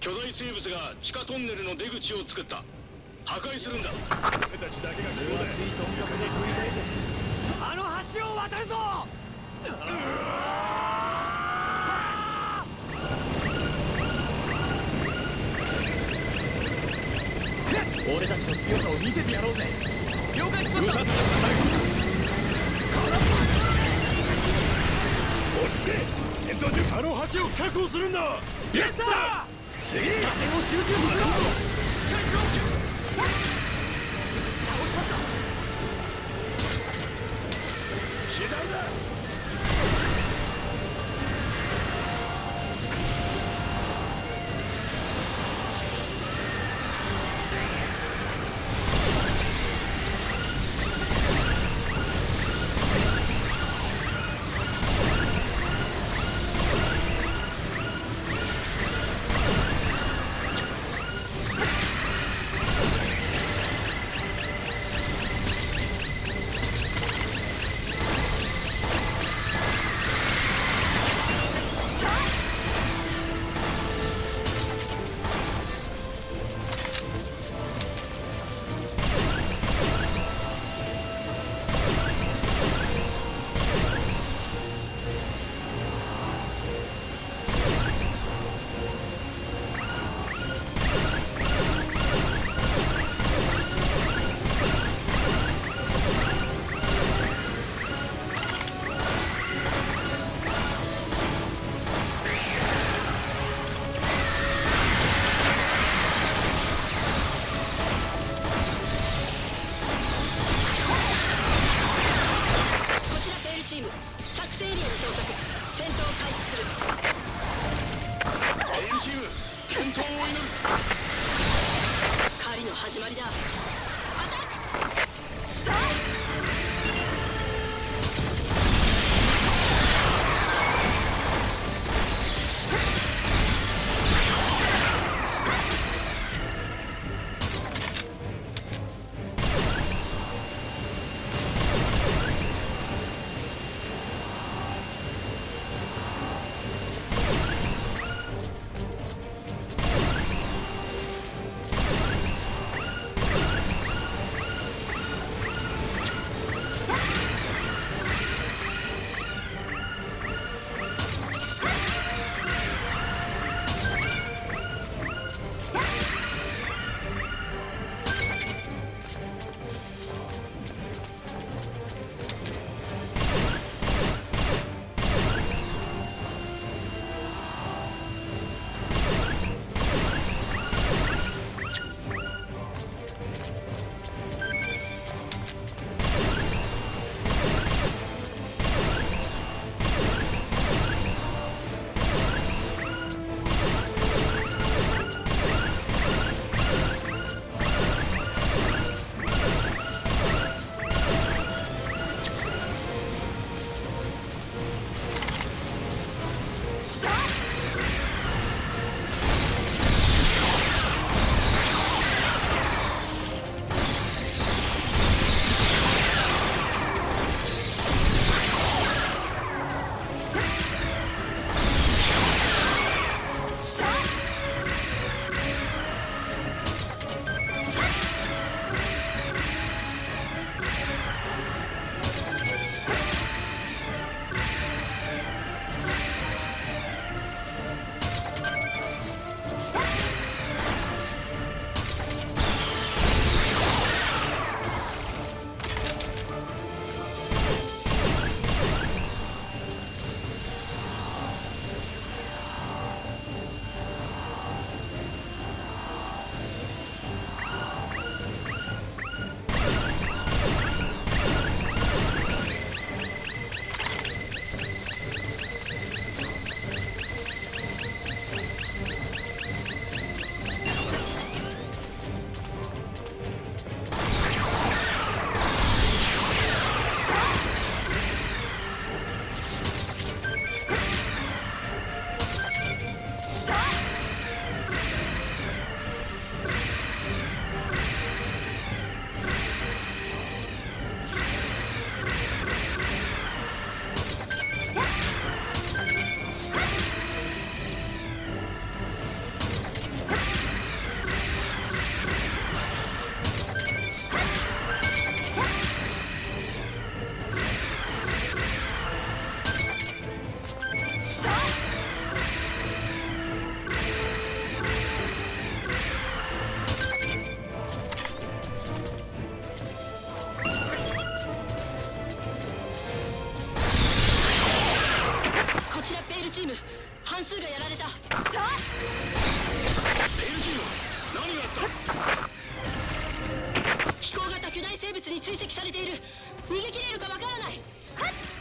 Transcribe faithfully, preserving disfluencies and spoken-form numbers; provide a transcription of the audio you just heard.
巨大生物が地下トンネルの出口を作った。破壊するんだ。 俺たちだけがここでとんかくで食いたいぜ。あの橋を渡るぞ。俺たちの強さを見せてやろうぜ。了解しました。 落ち着け。戦闘中あの橋を確保するんだ。 やったー。次打線を集中させろ。しっかりしろ。倒しました。 被弾だ。 始まりだ。アタッちらペールチーム、半数がやられた。 ペールチーム、何があった？ 飛行型巨大生物に追跡されている。逃げ切れるかわからない。はっ